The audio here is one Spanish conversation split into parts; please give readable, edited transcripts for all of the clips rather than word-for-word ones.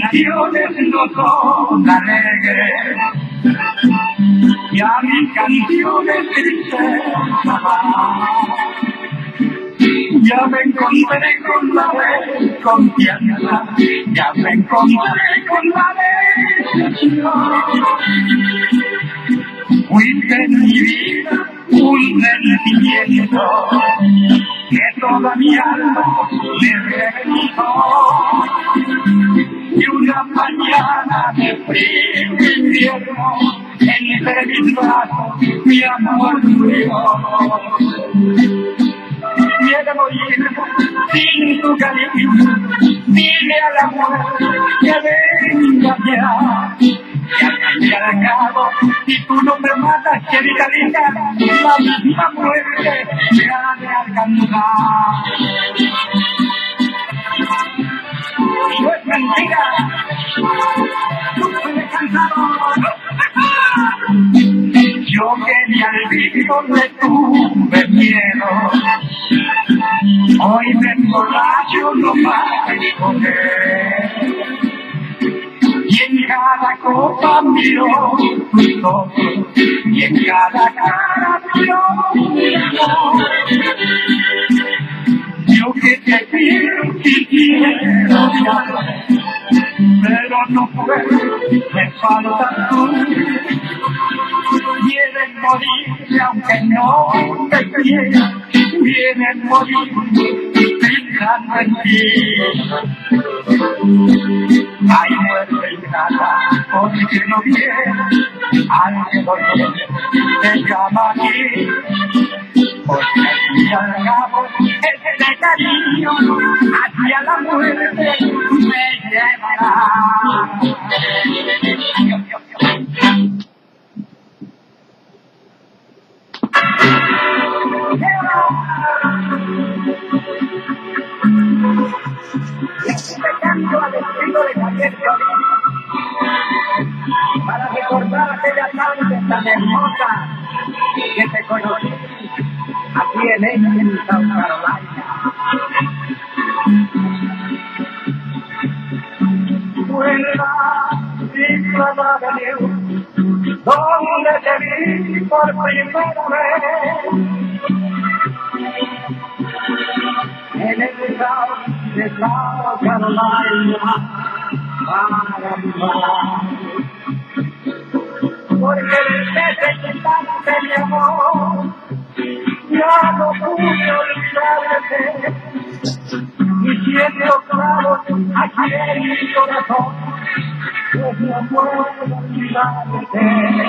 canciones no son alegres, ya mis canciones tristes ya me encontré con la desconfianza, ya me encontré con la decepción. Fuiste en mi vida un sentimiento que toda mi alma me reventó. Y una mañana de frío invierno, entre mis brazos mi amor murió. Llega a morir sin tu cariño, dile a la muerte que venga ya. Y al cabo, si tú no me matas, querida linda, la misma muerte me ha de alcanzar. Y no es mentira, tú me he cansado. Yo que ni al vivo le tuve miedo, hoy me emborracho no para escoger. Y en cada copa miro tus ojos, y en cada cara miro mi amor. Yo que te quiero y quiero ya, pero no puedo, me falta tú. Quieren morir aunque no te quiera, quieren morir pensando en ti. Hay muerte ingrata porque no viene, al que dolor te llama aquí, porque al fin y al cabo este cariño hacia la muerte me llevará. Este canto al estilo de Javier Solís, para recordar aquella tarde tan hermosa que te conocí aquí en South Carolina. Vuelva Fifth Avenue, donde te vi por primera vez. En el South de South Carolina, para mi mar. Porque desde que tanto mi amor, ya no pude olvidarte. Y siento clavos aquí en mi corazón, pues no puedo olvidarte.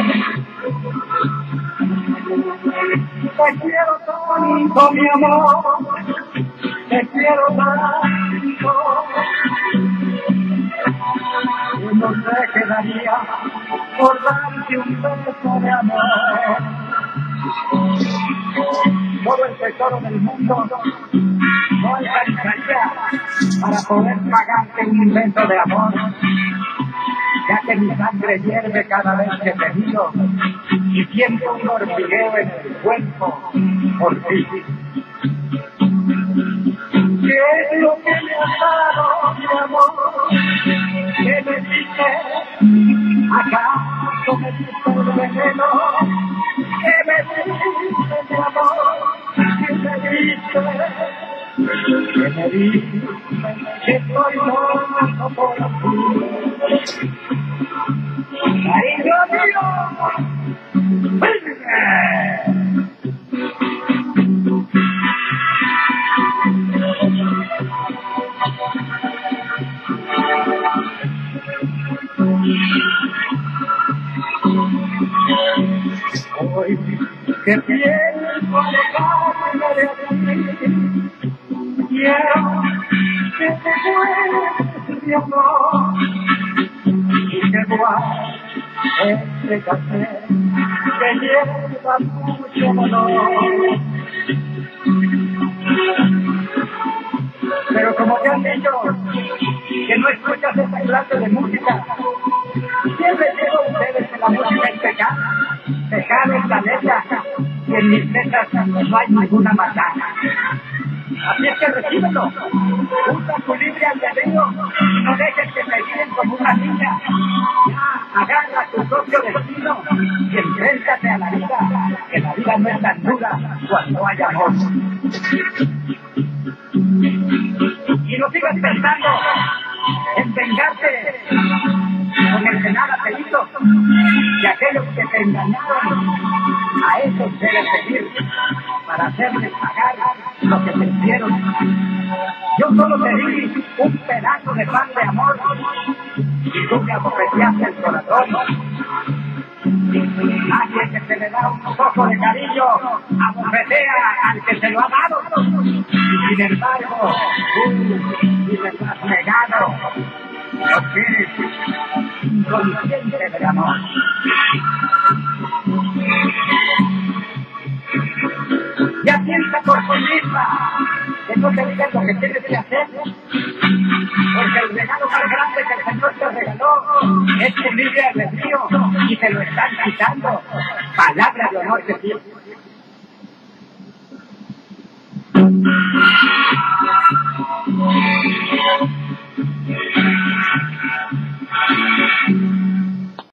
Te quiero tanto, mi amor, te quiero tanto. Y no sé qué daría por darte un beso de amor. Todo el tesoro del mundo no alcanzaría para poder pagarte un invento de amor, ya que mi sangre hierve cada vez que te miro y siento un hormigueo en el cuerpo por ti. ¿Qué es lo que me has dado, mi amor? ¿Qué me dices? ¿Acaso me diste el veneno? ¿Qué me dices, mi amor? ¿Qué me dices? ¿Qué me dices? Que estoy loco por ti. ¡Cariño mío! Hoy que pienso alejarme de ti, quiero que te mueras, mi amor, y que guardes este café que lleva mucho dolor. Pero como te han dicho que no escuchas esta clase de música, siempre digo ustedes que la música es pecado es la letra, y en mis letras no hay ninguna maldad. Así es que recíbelo. Usa tu libre albedrío y no dejes que te guíen como una niña. Ya, agarra tu propio destino y enfréntate a la vida, que la vida no es tan dura cuando hay amor. Y no sigas pensando en vengarte con el que nada te hizo, y aquellos que te engañaron, a esos debes seguir para hacerles pagar lo que te hicieron. Yo solo te di un pedazo de pan de amor y tú me abofeteaste el corazón. Alguien que se le da un poco de cariño abofetea al que se lo ha dado, y sin embargo tú me lo has negado porque eres inconsciente del amor. Ya piensa por ti misma, que no te digas lo que tienes que hacer, porque el regalo más grande que el Señor te regaló es tu libre albedrío y te lo están quitando. Palabra de honor de Dios.